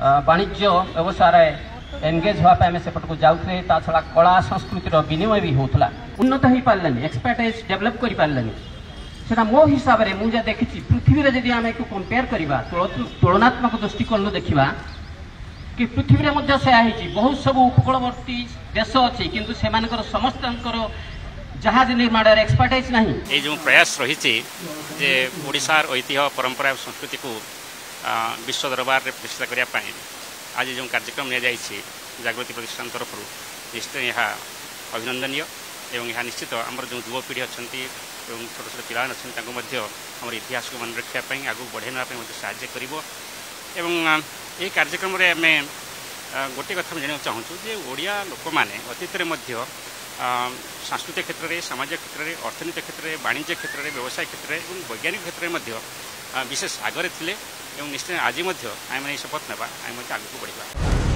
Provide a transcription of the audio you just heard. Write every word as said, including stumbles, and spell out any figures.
वाणिज्य व्यवसाय एंगेज होगापी आम सेपट को जाऊे ता छड़ा कला संस्कृतिर विनिमय भी होता उन्नत हो पारानी एक्सपर्टाइज डेभलप कर पारानी से मो हिसाब से मुझे देखी पृथ्वी में जब आम कंपेयर करवा तुलनात्मक दृष्टिकोण देखा कि पृथ्वी में से बहुत सब उपकूलवर्ती देश अच्छी किंतु से समस्त जहाज निर्माण एक्सपर्टाइज नहीं ये जो प्रयास रही जे ओडिशार ऐतिह्य परंपरा और संस्कृति को विश्व दरबार में प्रतिष्ठा करने आज जो कार्यक्रम नि जागृति प्रतिष्ठान तरफ निश्चय यह अभिनंदनीय एवं यह निश्चित आम जो युवपीढ़ी अच्छा छोट छोट पिला अच्छे आम इतिहास को मन रखापी आगे बढ़ाई साहय कर ये कार्यक्रम आम गोटे कथा जाना चाहूँ जे ओडिया लोक मैंने अतीत सांस्कृतिक क्षेत्र में सामाजिक क्षेत्र में अर्थनीति क्षेत्र में वाणिज्य क्षेत्र में व्यवसाय क्षेत्र में वैज्ञानिक क्षेत्र में विशेष आगे थे निश्चय आज आम शपथ ना आम आगे बढ़ा।